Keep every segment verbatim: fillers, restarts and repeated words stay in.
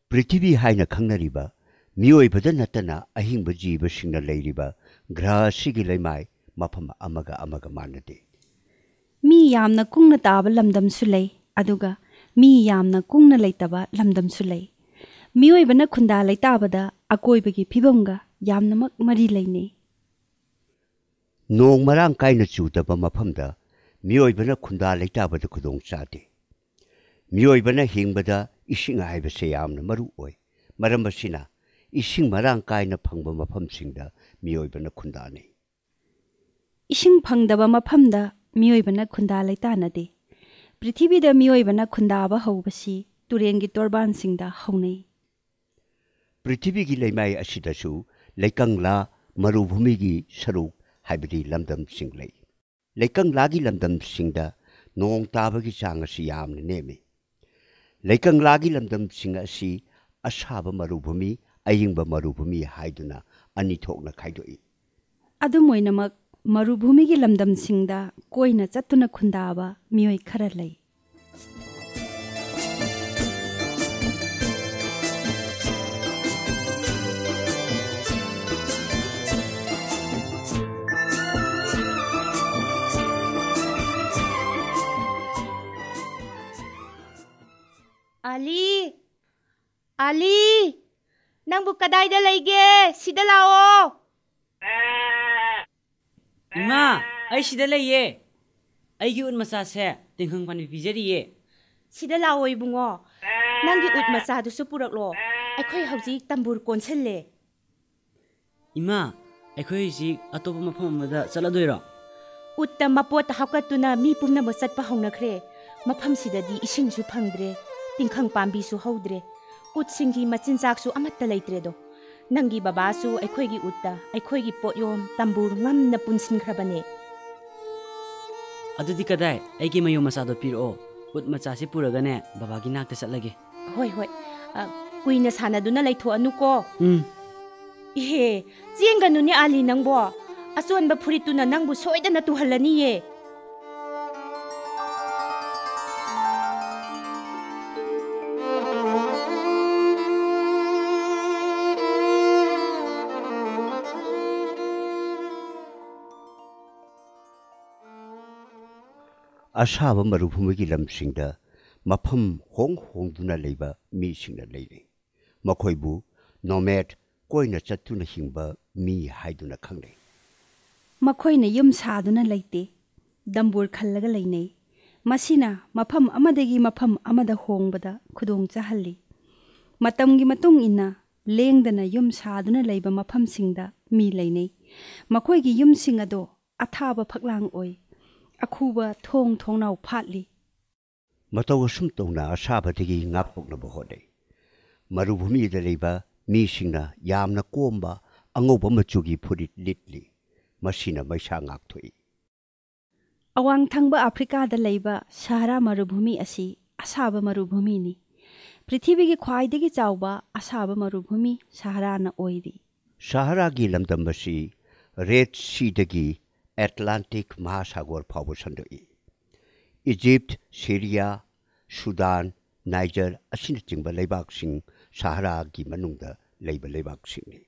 पृथ्वी हाइना खंगनरिबा मियोइबदा नतना अहिंब जीवसिंगना लैरिबा ग्रह सिगी लैमाय मफम अमगा अमगा मानदे मी यामना कुंगना ताबा लमदमसु लै अदुगा मी यामना कुंगना लैतबा लमदमसु लै मियोइबना खुंदा लैताबदा अकोइबगी फिबमगा यामनमक मरी लैने नोंग मरांग कायना चुदबा मफमदा मियोइबना खुंदा लैताबदा खुदोंग चादे मियोइबना हिंगबदा इसिंग हाइबसे यामना मरु ओय मरम बसिना इसिंग मरांग कायना फंगबा मफमसिंगदा मियोइबना खुंदाने इसिंग फंगदबा मफमदा मियोइबना खुंदा लैतानदे पृथ्वीदा मियोइबना खुंदाबा हौबसी तुरेंगी तोरबानसिंगदा हौनै पृथ्वीगी लैमाय असिदसु लैकंगला मरुभूमिगी सरुक हाइबदी लमदमसिंग लै लैकंगलागी लमदमसिंगदा नोंग ताबगी चांग असि यामना नेमे लैकंगलागी लमदमसिंग असि असाबा मरुभूमि अयिंबा मरुभूमि हाइदुना अनि थोकना खाइदोइ अदुम ओइनमक मरुभूमिगी लमदमसिंगदा कोइना चत्तुना खुंदाबा मियोइ खरा लै Ali Ali nangbu kadayda layge sida lao Ima ay sida laye ay gi ut masa se tinghang pan pijari ye sida lao ibungo nanggi ut masa du su purak lo aikhoi hauji tambur konsel le Ima aikhoi ji atopa mafam amada chaladoira utta mapot hakatuna mi pumna mo satpa hongnakhre mafam sidadi ising su phangdre tingkhang pambi su hodre ut singi machin chak su amatta leitre do nangi baba su aikhoi gi utta aikhoi gi poyom tambur ngamna punsin khrabane adudi kadai ai gi mayo masa do piro ut macha se puragane baba gi nakta chatlage hoi hoi kuina sana duna leitho anu ko um ihe jenganu ni ali nangbo ason ba furituna nangbu soidana tuhalani ye असाब मरुभूमिगी लमसिंगदा मफम होंग होंगदुना लेबा मीसिंगना लेरे मखोइबु नोमैड कोइना चत्तुना हिंगबा मी हाइदुना खंगले मखोइना युम सादुना लैते दंबुर खल्लगा लैनै मसिना मफम अमदगी मफम अमदा होंगबदा खुदोंग चाहल्ली मतमगी मतुंग इना लेंगदना युम सादुना लैबा मफमसिंगदा मी लैनै मखोइगी युमसिंग अदो अथाबा फकलांग ओय अखुबा थोंग थोंनाव फाटली मतौ असुम तौना असाबदगी ngaphoknaba hodai मरुभूमिदा लेबा मीसिंगना यामना कोमबा अंगोबा मचुगी फुरित लिटली मसिना मैसा ngakthoi अवांग थंगबा अफ्रीकादा लेबा सहारा मरुभूमि असि असाबा मरुभूमि नि पृथ्वीगी ख्वाइदगी चावबा असाबा मरुभूमि सहाराना ओइरी सहारागी लमदमबसी रेड सीदगी Atlantic Mahasagar फावो संदोई इजिप्ट सीरिया सुदान नाइजर असिन चिंबा लेबाकसिंग सहारागी मनुंगदा लेबा लेबाकसिंगनि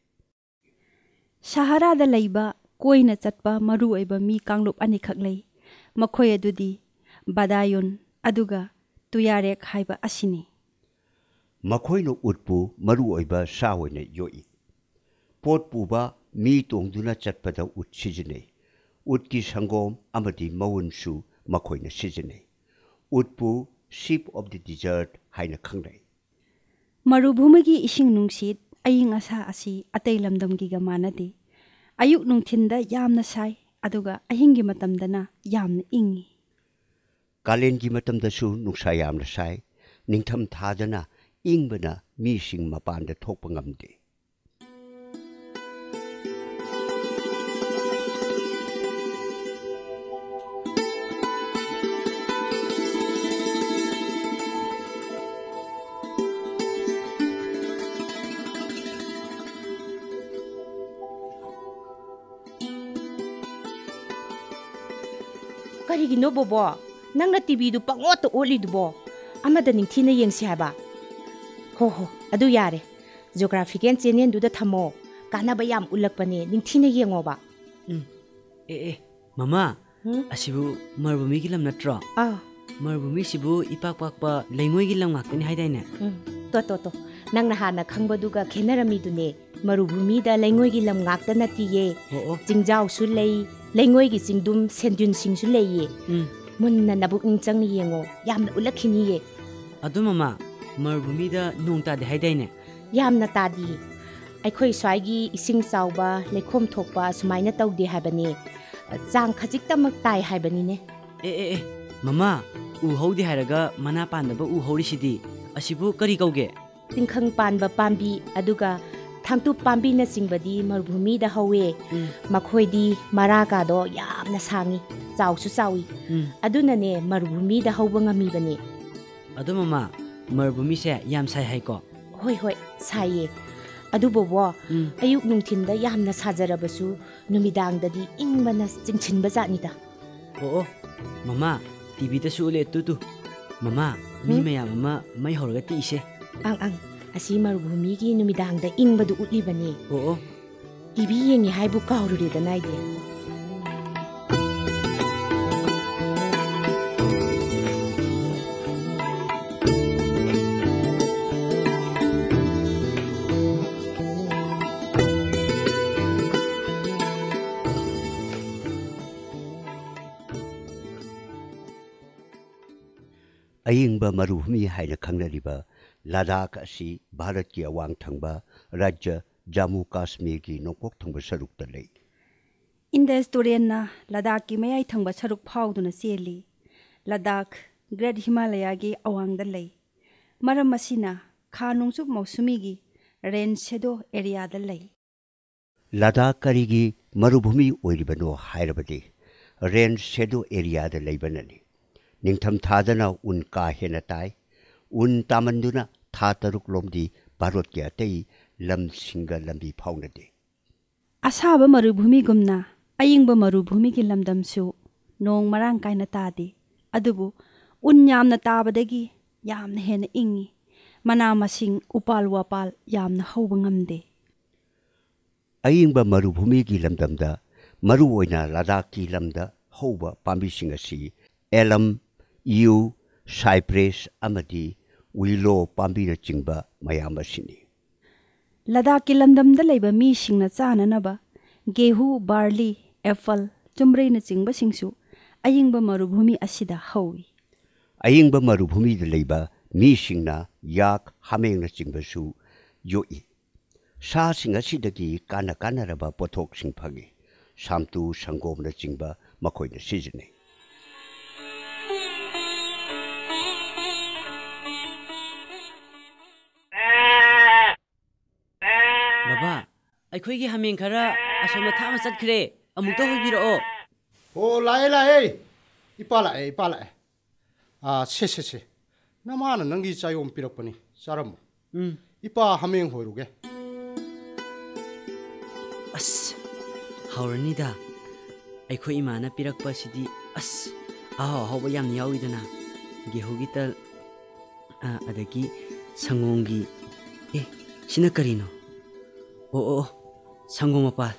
सहारादा लेबा कोइना चटपा मरु ओइबा मी कांगलुप अनिखक लै मखोय अदुदी बदायुन अदुगा तुयारेक हाइबा असिनि मखोइनो उटपु मरु ओइबा सावने योई पोट पुबा मी तोंगदुना चटपदा उट सिजने उत्की संगोम अमदी मवुनसु मखोइना सिजने उत्पु शिप ऑफ द डिजर्ट हाइना खंगलै मरुभूमिगी इसिंग नुंगसित अयिंग असा असि अतै लमदमगीगा मानदे अयुक नुंथिंदा यामना साइ अदुगा अहिंगी मतमदना यामना इंगी कालेनगी मतमदसु नुंसा यामना साइ निंगथम थादना इंगबना मीसिंग मपानदा थोकपा ngamde Karigino bobo nang na T V du pangot to oli dubo amada ning thina yengsi haba ꯍꯣ ꯍꯣ ꯑꯗꯨ ꯌꯥꯔꯦ ꯖꯤꯑꯣꯒ꯭ꯔꯥꯐꯤꯀꯦꯜ ꯆꯦꯅꯦꯜꯗꯨꯗ ꯊꯝꯃꯣ ꯀꯥꯟꯅꯕ ꯌꯥꯝ ꯎꯠꯂꯛꯄꯅꯦ ꯅꯤꯡꯊꯤꯅ ꯌꯦꯡꯉꯣꯕ ꯎꯝ ꯑꯦ ꯑꯦ ꯃꯃꯥ ꯎꯝ ꯑꯁꯤꯕꯨ ꯃꯔꯚꯨꯃꯤꯒꯤ ꯂꯝ ꯅꯠꯇ꯭ꯔꯣ ꯑꯥ ꯃꯔꯚꯨꯃꯤꯁꯤꯕꯨ ꯏꯄꯥꯛ ꯄꯥꯛꯄ ꯂꯩꯉꯣꯏꯒꯤ ꯂꯝ ꯉꯥꯛꯇꯅꯤ ꯍꯥꯏꯗꯥꯏꯅꯦ ꯎꯝ ꯇꯣ ꯇꯣ ꯇꯣ ꯅꯪꯅ ꯍꯥꯟꯅ ꯈꯪꯕꯗꯨꯒ ꯈꯦꯠꯅꯔꯝꯃꯤꯗꯨꯅꯦ ꯃꯔꯨꯚꯨꯃꯤꯗ ꯂꯩꯉꯣꯏꯒꯤ ꯂꯝ ꯉꯥꯛꯇ ꯅꯠꯇꯤꯌꯦ ꯑꯣ ꯑꯣ ꯆꯤꯡꯖꯥꯎꯁꯨ ꯂꯩ ꯂꯩꯉꯣꯏꯒꯤ ꯆꯤꯡꯗꯨꯝ ꯁꯦꯟꯗ꯭ꯌꯨꯟꯁꯤꯡꯁꯨ ꯂꯩꯌꯦ ꯎꯝ ꯃꯨꯟꯅ ꯅꯕꯨꯛꯅꯤꯡ ꯆꯪꯅ ꯌꯦꯡꯉꯣ ꯌꯥꯝꯅ ꯎꯠꯂꯛꯈꯤꯅꯤꯌꯦ ꯑꯗꯨ ꯃꯃꯥ ꯃꯔꯚꯨꯃꯤꯗ ꯅꯣꯡ ꯇꯥꯗꯦ ꯍꯥꯏꯗꯥꯏꯅꯦ ꯌꯥꯝꯅ ꯇꯥꯗꯤꯌꯦ ꯑꯩꯈꯣꯏ ꯁ꯭ꯋꯥꯏꯒꯤ ꯏꯁꯤꯡ ꯆꯥꯎꯕ ꯂꯩꯈꯣꯝ ꯊꯣꯛꯄ ꯁꯨꯃꯥꯏꯅ ꯇꯧꯗꯦ ꯍꯥꯏꯕꯅꯦ ꯆꯥꯡ ꯈꯖꯤꯛꯇꯃꯛ ꯇꯥꯏ ꯍꯥꯏꯕꯅꯤꯅꯦ ꯑꯦ ꯑꯦ ꯑꯦ ꯃꯃꯥ ꯎ ꯍꯧꯗꯦ ꯍꯥꯏꯔꯒ ꯃꯅꯥ ꯄꯥꯟꯗꯕ ꯎ ꯍꯧꯔꯤꯁꯤꯗꯤ ꯑꯁꯤꯕꯨ ꯀꯔꯤ ꯀꯧꯒꯦ ꯇꯤꯡꯈꯪ ꯄꯥꯟꯕ ꯄꯥꯝꯕꯤ ꯑꯗꯨꯒ ꯊꯥꯡꯇꯨꯞ ꯄꯥꯝꯕꯤꯅꯆꯤꯡꯕꯗꯤ ꯃꯔꯨꯚꯨꯃꯤꯗ ꯍꯧꯋꯦ ꯎꯝ ꯃꯈꯣꯏꯗꯤ ꯃꯔꯥꯀꯥꯗꯣ ꯌꯥꯝꯅ ꯁꯥꯡꯉꯤ ꯆꯥꯎꯁꯨ ꯆꯥꯎꯏ ꯎꯝ ꯑꯗꯨꯅꯅꯦ ꯃꯔꯨꯚꯨꯃꯤꯗ ꯍꯧꯕ ꯉꯝꯃꯤꯕꯅꯦ ꯑꯗꯨ ꯃꯃꯥ ꯃꯔꯚꯨꯃꯤꯁꯦ ꯌꯥꯝ ꯁꯥꯏ ꯍꯥꯏꯀꯣ ꯍꯣꯏ ꯍꯣꯏ ꯁꯥꯏꯌꯦ ꯑꯗꯨꯕꯨꯕꯣ ꯎꯝ ꯑꯌꯨꯛ ꯅꯨꯡꯊꯤꯟꯗ ꯌꯥꯝꯅ ꯁꯥꯖꯔꯕꯁꯨ ꯅꯨꯃꯤꯗꯥꯡꯗꯗꯤ ꯏꯪꯕꯅ ꯆꯤꯡꯁꯤꯟꯕ ꯖꯥꯠꯅꯤꯗ ꯑꯣ ꯑꯣ ꯃꯃꯥ ꯇꯤꯚꯤꯗꯁꯨ ꯎꯠꯂꯦ ꯇꯨ ꯃꯃꯥ ꯃꯤ ꯎꯝ? ꯃꯌꯥꯝ ꯑꯃ ꯃꯩ ꯍꯧꯔꯒ ꯇꯤꯛꯏꯁꯦ ꯑꯪ ꯑꯪ ꯑꯁꯤ ꯃꯔꯨꯚꯨꯃꯤꯒꯤ ꯅꯨꯃꯤꯗꯥꯡꯗ ꯏꯪꯕꯗꯨ ꯎꯠꯂꯤꯕꯅꯦ ꯑꯣ ꯑꯣ ꯇꯤꯚꯤ ꯌꯦꯡꯉꯤ ꯍꯥꯏꯕꯨ ꯀꯥꯎꯔꯨꯔꯦꯗꯅ ꯑꯩꯗꯤ ꯑꯌꯤꯡꯕ ꯃꯔꯨꯚꯨꯃꯤ ꯍꯥꯏꯅ ꯈꯪꯅꯔꯤꯕ ꯂꯗꯥꯈ ꯑꯁꯤ ꯚꯥꯔꯠꯀꯤ ꯑꯋꯥꯡ ꯊꯪꯕ ꯔꯥꯖ꯭ꯌ ꯖꯝꯃꯨ ꯀꯥꯁꯃꯤꯔꯒꯤ ꯅꯣꯡꯄꯣꯛ ꯊꯪꯕ ꯁꯔꯨꯛꯇ ꯂꯩ꯫ ꯏꯟꯗꯁ ꯇꯨꯔꯦꯜꯅ ꯂꯗꯥꯈꯀꯤ ꯃꯌꯥꯏ ꯊꯪꯕ ꯁꯔꯨꯛ ꯐꯥꯎꯗꯨꯅ ꯆꯦꯜꯂꯤ꯫ ꯂꯗꯥꯈ ꯒ꯭ꯔꯦꯠ ꯍꯤꯃꯥꯂꯌꯥꯒꯤ ꯑꯋꯥꯡꯗ ꯂꯩ꯫ ꯃꯔꯝ ꯑꯁꯤꯅ ꯈꯥ ꯅꯣꯡꯆꯨꯞ ꯃꯧꯁꯨꯃꯤꯒꯤ ꯔꯦꯟ ꯁꯦꯗꯣ ꯑꯦꯔꯤꯌꯥꯗ ꯂꯩ꯫ ꯂꯗꯥꯈ ꯀꯔꯤꯒꯤ ꯃꯔꯨꯚꯨꯃꯤ ꯑꯣꯏꯔꯤꯕꯅꯣ ꯍꯥꯏꯔꯕꯗꯤ ꯔꯦꯟ ꯁꯦꯗꯣ ꯑꯦꯔꯤꯌꯥꯗ ꯂꯩꯕꯅꯅꯤ꯫ ꯅꯤꯡꯊꯝꯊꯥꯗꯅ ꯎꯟ ꯀꯥ ꯍꯦꯟꯅ ꯇꯥꯏ꯫ ꯎꯟ ꯇꯥꯃꯟꯗꯨꯅ ꯊꯥ ꯇꯔꯨꯛ ꯂꯣꯝꯗꯤ ꯚꯥꯔꯠꯀꯤ ꯑꯇꯩ ꯂꯝꯁꯤꯡꯒ ꯂꯝꯕꯤ ꯐꯥꯎꯅꯗꯦ꯫ ꯑꯁꯥꯕ ꯃꯔꯨꯚꯨꯃꯤꯒꯨꯝꯅ ꯑꯌꯤꯡꯕ ꯃꯔꯨꯚꯨꯃꯤꯒꯤ ꯂꯝꯗꯝꯁꯨ ꯅꯣꯡ ꯃꯔꯥꯡ ꯀꯥꯏꯅ ꯇꯥꯗꯦ꯫ ꯑꯗꯨꯕꯨ ꯎꯟ ꯌꯥꯝꯅ ꯇꯥꯕꯗꯒꯤ ꯌꯥꯝꯅ ꯍꯦꯟꯅ ꯏꯪꯉꯤ꯫ ꯃꯅꯥ ꯃꯁꯤꯡ ꯎꯄꯥꯜ ꯋꯥꯄꯥꯜ ꯌꯥꯝꯅ ꯍꯧꯕ ꯉꯝꯗꯦ꯫ ꯑꯌꯤꯡꯕ ꯃꯔꯨꯚꯨꯃꯤꯒꯤ ꯂꯝꯗꯝꯗ ꯃꯔꯨꯑꯣꯏꯅ ꯂꯗꯥꯈꯀꯤ ꯂꯝꯗ ꯍꯧꯕ ꯄꯥꯝꯕꯤꯁꯤꯡ ꯑꯁꯤ ꯑꯦꯂꯝ, ꯌꯨ, ꯁꯥꯏꯄ꯭ꯔꯦꯁ ꯑꯃꯗꯤ ꯋꯤꯂꯣ ꯄꯥꯝꯕꯤꯅꯆꯤꯡꯕ ꯃꯌꯥꯝ ꯑꯁꯤꯅꯤ꯫ ꯂꯗꯥꯈꯀꯤ ꯂꯝꯗꯝꯗ ꯂꯩꯕ ꯃꯤꯁꯤꯡꯅ ꯆꯥꯅꯅꯕ ꯒꯦꯍꯨ, ꯕꯥꯔꯂꯤ, ꯑꯦꯄꯜ, ꯆꯨꯝꯕ꯭ꯔꯩꯅꯆꯤꯡꯕꯁꯤꯡꯁꯨ ꯑꯌꯤꯡꯕ ꯃꯔꯨꯚꯨꯃꯤ ꯑꯁꯤꯗ ꯍꯧꯏ꯫ ꯑꯌꯤꯡꯕ ꯃꯔꯨꯚꯨꯃꯤꯗ ꯂꯩꯕ ꯃꯤꯁꯤꯡꯅ ꯌꯥꯛ, ꯍꯥꯃꯦꯡꯅꯆꯤꯡꯕꯁꯨ ꯌꯣꯛꯏ꯫ ꯁꯥꯁꯤꯡ ꯑꯁꯤꯗꯒꯤ ꯀꯥꯟꯅ ꯀꯥꯟꯅꯔꯕ ꯄꯣꯠꯊꯣꯛꯁꯤꯡ ꯐꯪꯏ꯫ ꯁꯥꯝꯇꯨ, ꯁꯪꯒꯣꯝꯅꯆꯤꯡꯕ ꯃꯈꯣꯏꯅ ꯁꯤꯖꯤꯟꯅꯩ꯫ ꯕꯕꯥ, ꯑꯩꯈꯣꯏꯒꯤ ꯍꯥꯃꯦꯡ ꯈꯔ ꯑꯁꯣꯝꯗ ꯊꯥꯞꯅ ꯆꯠꯈ꯭ꯔꯦ꯫ ꯑꯃꯨꯛꯇ ꯍꯣꯏꯕꯤꯔꯛꯑꯣ꯫ ꯑꯣ ꯂꯥꯛꯑꯦ ꯂꯥꯛꯑꯦ ꯏꯄꯥ ꯂꯥꯛꯑꯦ ꯏꯄꯥ ꯂꯥꯛꯑꯦ ꯑꯥ ꯁꯦ ꯁꯦ ꯁꯦ ꯅꯃꯥꯅ ꯅꯪꯒꯤ ꯆꯥꯌꯣꯝ ꯄꯤꯔꯛꯄꯅꯤ ꯆꯥꯔꯝꯃꯣ꯫ ꯎꯝ ꯏꯄꯥ ꯍꯥꯃꯦꯡ ꯍꯣꯏꯔꯨꯒꯦ꯫ ꯑꯁ ꯍꯧꯔꯅꯤꯗ ꯑꯩꯈꯣꯏ ꯏꯃꯥꯅ ꯄꯤꯔꯛꯄꯁꯤꯗꯤ ꯑꯁ ꯑꯍꯥꯎ ꯑꯍꯥꯎꯕ ꯌꯥꯝꯅ ꯌꯥꯎꯏꯗꯅ ꯒꯦꯍꯨꯒꯤ ꯇꯜ ꯑꯗꯒꯤ ꯁꯪꯒꯣꯝꯒꯤ ꯑꯦ ꯁꯤꯅ ꯀꯔꯤꯅꯣ? ꯑꯣ ꯑꯣ ꯁꯪꯒꯣꯝ ꯃꯄꯥꯜ꯫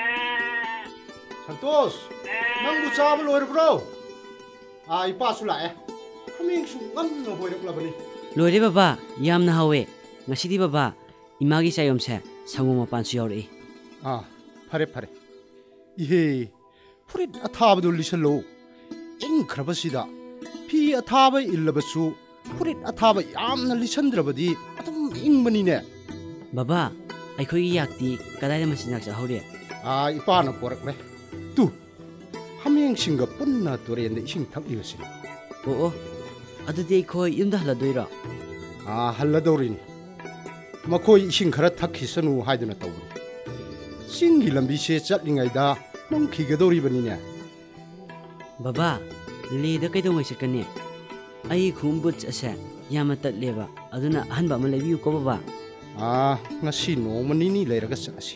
ꯁꯟꯇꯣꯁ ꯅꯪꯕꯨ ꯆꯥꯕ ꯂꯣꯏꯔꯕ꯭ꯔꯣ? ꯑꯥ ꯏꯄꯥꯁꯨ ꯂꯥꯛꯑꯦ꯫ ꯍꯥꯃꯦꯡꯁꯨ ꯉꯟꯅ ꯍꯣꯏꯔꯛꯂꯕꯅꯤ꯫ ꯂꯣꯏꯔꯦ ꯕꯕꯥ, ꯌꯥꯝꯅ ꯍꯥꯎꯋꯦ꯫ ꯉꯁꯤꯗꯤ ꯕꯕꯥ ꯏꯃꯥꯒꯤ ꯆꯥꯌꯣꯝꯁꯦ ꯁꯪꯒꯣꯝ ꯃꯄꯥꯟꯁꯨ ꯌꯥꯎꯔꯛꯏ꯫ ꯑꯥ ꯐꯔꯦ ꯐꯔꯦ ꯏꯍꯦ ꯐꯨꯔꯤꯠ ꯑꯊꯥꯕꯗꯨ ꯂꯤꯁꯜꯂꯨ꯫ ꯏꯪꯈ꯭ꯔꯕꯁꯤꯗ ꯐꯤ ꯑꯊꯥꯕ ꯏꯜꯂꯕꯁꯨ ꯐꯨꯔꯤꯠ ꯑꯊꯥꯕ ꯌꯥꯝꯅ ꯂꯤꯁꯟꯗ꯭ꯔꯕꯗꯤ ꯑꯗꯨꯝ ꯏꯪꯕꯅꯤꯅꯦ꯫ ꯕꯕꯥ, ꯑꯩꯈꯣꯏꯒꯤ ꯌꯥꯛꯇꯤ ꯀꯗꯥꯏꯗ ꯃꯆꯤꯟꯖꯥꯛ ꯆꯥꯍꯧꯔꯤ? ꯑꯥ ꯏꯄꯥꯅ ꯄꯣꯔꯛꯂꯦ꯫ ꯇꯨ ꯍꯥꯃꯦꯡꯁꯤꯡꯒ ꯄꯨꯟꯅ ꯇꯨꯔꯦꯟꯗ ꯏꯁꯤꯡ ꯊꯛꯂꯤꯕꯁꯤꯅꯤ꯫ ꯑꯣ ꯑꯣ ꯑꯗꯨꯗꯤ ꯑꯩꯈꯣꯏ ꯌꯨꯝꯗ ꯍꯜꯂꯗꯣꯏꯔꯣ? ꯑꯥ ꯍꯜꯂꯗꯧꯔꯤꯅꯤ꯫ ꯃꯈꯣꯏ ꯏꯁꯤꯡ ꯈꯔ ꯊꯛꯈꯤꯁꯅꯨ ꯍꯥꯏꯗꯨꯅ ꯇꯧꯕꯅꯤ꯫ ꯆꯤꯡꯒꯤ ꯂꯝꯕꯤꯁꯦ ꯆꯠꯂꯤꯉꯩꯗ ꯃꯝꯈꯤꯒꯗꯧꯔꯤꯕꯅꯤꯅꯦ꯫ ꯕꯕꯥ, ꯂꯦꯗ ꯀꯩꯗꯧꯉꯩ ꯆꯠꯀꯅꯤ? ꯑꯩ ꯈꯣꯡꯎꯞ ꯕꯨꯠꯁ ꯑꯁꯦ ꯌꯥꯝꯅ ꯇꯠꯂꯦꯕ, ꯑꯗꯨꯅ ꯑꯍꯟꯕ ꯑꯃ ꯂꯩꯕꯤꯌꯨꯀꯣ ꯕꯕꯥ꯫ ꯑꯥ ꯉꯁꯤ ꯅꯣꯡꯃ ꯅꯤꯅꯤ ꯂꯩꯔꯒ ꯆꯠꯂꯁꯤ꯫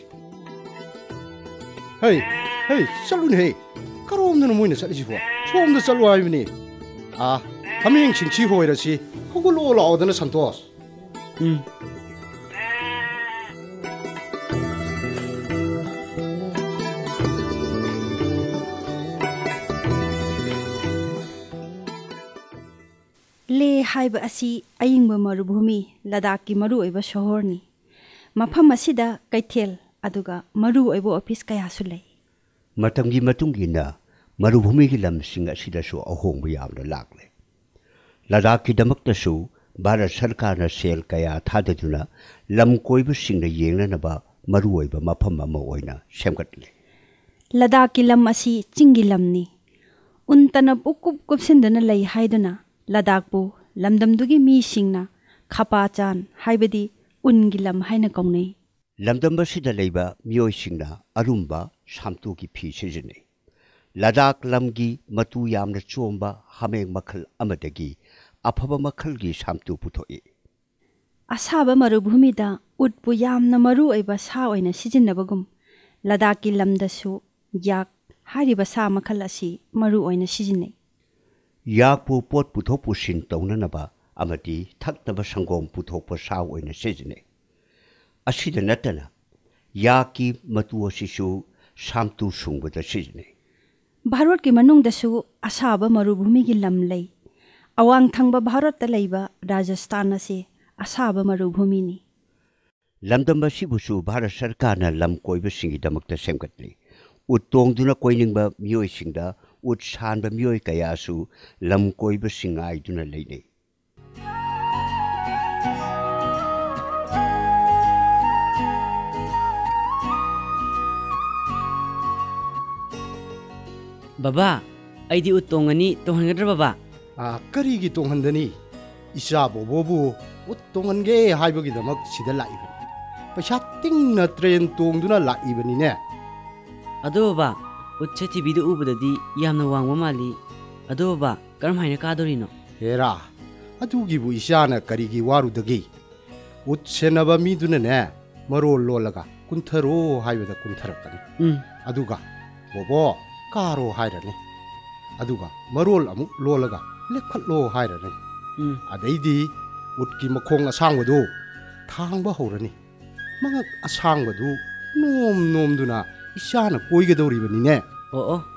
ꯍꯩ ꯍꯩ ꯆꯠꯂꯨꯅꯦꯍꯦ, ꯀꯔꯣꯝꯗꯅꯣ ꯃꯣꯏꯅ ꯆꯠꯂꯤꯁꯤꯕꯣ? ꯁꯣꯝꯗ ꯆꯠꯂꯨ ꯍꯥꯏꯕꯅꯤ꯫ ꯑꯥ ꯍꯥꯃꯦꯡꯁꯤꯡꯁꯤ ꯍꯣꯏꯔꯁꯤ, ꯍꯧꯒꯠꯂꯛꯑꯣ ꯂꯥꯛꯑꯣꯗꯅ ꯁꯟꯇꯣꯁ꯫ ꯎꯝ ꯂꯦ ꯍꯥꯏꯕ ꯑꯁꯤ ꯑꯏꯪꯕ ꯃꯔꯨꯚꯨꯃꯤ ꯂꯗꯥꯈꯀꯤ ꯃꯔꯨꯑꯣꯏꯕ ꯁꯣꯍꯣꯔꯅꯤ ꯃꯐꯝ ꯑꯁꯤꯗ ꯀꯩꯊꯦꯜ ꯑꯗꯨꯒ ꯃꯔꯨꯑꯣꯏꯕ ꯑꯣꯐꯤꯁ ꯀꯌꯥꯁꯨ ꯂꯩ ꯃꯇꯝꯒꯤ ꯃꯇꯨꯡ ꯏꯟꯅ ꯃꯔꯨꯚꯨꯃꯤꯒꯤ ꯂꯝꯁꯤꯡ ꯑꯁꯤꯗꯁꯨ ꯑꯍꯣꯡꯕ ꯌꯥꯝꯅ ꯂꯥꯛꯂꯦ ꯂꯗꯥꯈꯀꯤꯗꯃꯛꯇꯁꯨ ꯚꯥꯔꯠ ꯁꯔꯀꯥꯔꯅ ꯁꯦꯜ ꯀꯌꯥ ꯊꯥꯗꯗꯨꯅ ꯂꯝ ꯀꯣꯏꯕꯁꯤꯡꯅ ꯌꯦꯡꯅꯅꯕ ꯃꯔꯨꯑꯣꯏꯕ ꯃꯐꯝ ꯑꯃ ꯑꯣꯏꯅ ꯁꯦꯝꯒꯠꯂꯦ ꯂꯗꯥꯈꯀꯤ ꯂꯝ ꯑꯁꯤ ꯆꯤꯡꯒꯤ ꯂꯝꯅꯤ ꯎꯟꯇꯅ ꯄꯨꯛꯀꯨꯞ ꯀꯨꯞꯁꯤꯟꯗꯨꯅ ꯂꯩ ꯍꯥꯏꯗꯨꯅ ꯂꯗꯥꯈꯄꯨ ꯂꯝꯗꯝꯗꯨꯒꯤ ꯃꯤꯁꯤꯡꯅ ꯈꯄꯥꯆꯥꯟ ꯍꯥꯏꯕꯗꯤ ꯎꯟꯒꯤ ꯂꯝ ꯍꯥꯏꯅ ꯀꯧꯅꯩ ꯂꯝꯗꯝ ꯑꯁꯤꯗ ꯂꯩꯕ ꯃꯤꯑꯣꯏꯁꯤꯡꯅ ꯑꯔꯨꯝꯕ ꯁꯥꯝꯇꯨꯒꯤ ꯐꯤ ꯁꯤꯖꯤꯟꯅꯩ ꯂꯗꯥꯈ ꯂꯝꯒꯤ ꯃꯇꯨ ꯌꯥꯝꯅ ꯆꯣꯝꯕ ꯍꯥꯃꯦꯡ ꯃꯈꯜ ꯑꯃꯗꯒꯤ ꯑꯐꯕ ꯃꯈꯜꯒꯤ ꯁꯥꯝꯇꯨ ꯄꯨꯊꯣꯛꯏ ꯑꯁꯥꯕ ꯃꯔꯨꯚꯨꯃꯤꯗ ꯎꯠꯄꯨ ꯌꯥꯝꯅ ꯃꯔꯨꯑꯣꯏꯕ ꯁꯥ ꯑꯣꯏꯅ ꯁꯤꯖꯤꯟꯅꯕꯒꯨꯝ ꯂꯗꯥꯈꯀꯤ ꯂꯝꯗꯁꯨ ꯌꯥꯛ ꯍꯥꯏꯔꯤꯕ ꯁꯥ ꯃꯈꯜ ꯑꯁꯤ ꯃꯔꯨ ꯑꯣꯏꯅ ꯁꯤꯖꯤꯟꯅꯩ ꯌꯥꯛꯄꯨ ꯄꯣꯠ ꯄꯨꯊꯣꯛ ꯄꯨꯁꯤꯟ ꯇꯧꯅꯅꯕ ꯑꯃꯗꯤ ꯊꯛꯅꯕ ꯁꯪꯒꯣꯝ ꯄꯨꯊꯣꯛꯄ ꯁꯥ ꯑꯣꯏꯅ ꯁꯤꯖꯤꯟꯅꯩ ꯑꯁꯤꯗ ꯅꯠꯇꯅ ꯌꯥꯛꯀꯤ ꯃꯇꯨ ꯑꯁꯤꯁꯨ ꯁꯥꯝꯇꯨ ꯁꯨꯡꯕꯗ ꯁꯤꯖꯤꯟꯅꯩ ꯚꯥꯔꯠꯀꯤ ꯃꯅꯨꯡꯗꯁꯨ ꯑꯁꯥꯕ ꯃꯔꯨꯚꯨꯃꯤꯒꯤ ꯂꯝ ꯂꯩ ꯑꯋꯥꯡ ꯊꯪꯕ ꯚꯥꯔꯠꯇ ꯂꯩꯕ ꯔꯥꯖꯁꯊꯥꯟ ꯑꯁꯤ ꯑꯁꯥꯕ ꯃꯔꯨꯚꯨꯃꯤꯅꯤ ꯂꯝꯗꯝ ꯑꯁꯤꯕꯨꯁꯨ ꯚꯥꯔꯠ ꯁꯔꯀꯥꯔꯅ ꯂꯝ ꯀꯣꯏꯕꯁꯤꯡꯒꯤꯗꯃꯛꯇ ꯁꯦꯝꯒꯠꯂꯤ ꯎꯠ ꯇꯣꯡꯗꯨꯅ ꯀꯣꯏꯅꯤꯡꯕ ꯃꯤꯑꯣꯏꯁꯤꯡꯗ ꯎꯠ ꯁꯥꯟꯕ ꯃꯤꯑꯣꯏ ꯀꯌꯥꯁꯨ ꯂꯝ ꯀꯣꯏꯕꯁꯤꯡ ꯉꯥꯏꯗꯨꯅ ꯂꯩꯅꯩ ꯕꯕꯥ ꯑꯩꯗꯤ ꯎꯠ ꯇꯣꯡꯒꯅꯤ ꯇꯣꯡꯍꯟꯒꯗ꯭ꯔꯥ ꯕꯕꯥ ꯑꯥ ꯀꯔꯤꯒꯤ ꯇꯣꯡꯍꯟꯗꯅꯤ ꯏꯆꯥ ꯕꯣꯕꯣꯕꯨ ꯎꯠ ꯇꯣꯡꯍꯟꯒꯦ ꯍꯥꯏꯕꯒꯤꯗꯃꯛ ꯁꯤꯗ ꯂꯥꯛꯏꯕꯅꯤ ꯄꯩꯁꯥ ꯇꯤꯡꯅ ꯇ꯭ꯔꯦꯟ ꯇꯣꯡꯗꯨꯅ ꯂꯥꯛꯏꯕꯅꯤꯅꯦ ꯑꯗꯣ ꯕꯕꯥ ꯎꯠꯁꯦ ꯇꯤꯚꯤꯗ ꯎꯕꯗꯗꯤ ꯌꯥꯝꯅ ꯋꯥꯡꯕ ꯃꯥꯜꯂꯤ ꯑꯗꯣ ꯕꯕꯥ ꯀꯔꯝꯍꯥꯏꯅ ꯀꯥꯗꯣꯔꯤꯅꯣ ꯍꯦꯔꯥ ꯑꯗꯨꯒꯤꯕꯨ ꯏꯆꯥꯅ ꯀꯔꯤꯒꯤ ꯋꯥꯔꯨꯗꯒꯤ ꯎꯠ ꯁꯦꯟꯅꯕ ꯃꯤꯗꯨꯅꯅꯦ ꯃꯔꯣꯜ ꯂꯣꯜꯂꯒ ꯀꯨꯟꯊꯔꯣ ꯍꯥꯏꯕꯗ ꯀꯨꯟꯊꯔꯛꯀꯅꯤ ꯎꯝ ꯑꯗꯨꯒ ꯕꯣꯕꯣ ꯀꯥꯔꯣ ꯍꯥꯏꯔꯅꯤ ꯑꯗꯨꯒ ꯃꯔꯣꯜ ꯑꯃꯨꯛ ꯂꯣꯜꯂꯒ ꯂꯦꯞꯈꯠꯂꯣ ꯍꯥꯏꯔꯅꯤ ꯎꯝ ꯑꯗꯩꯗꯤ ꯎꯠꯀꯤ ꯃꯈꯣꯡ ꯑꯁꯥꯡꯕꯗꯨ ꯊꯥꯡꯕ ꯍꯧꯔꯅꯤ ꯃꯉꯛ ꯑꯁꯥꯡꯕꯗꯨ ꯅꯣꯝ ꯅꯣꯝꯗꯨꯅ ꯏꯆꯥꯅ ꯀꯣꯏꯒꯗꯧꯔꯤꯕꯅꯤꯅꯦ ꯑꯣ ꯑꯣ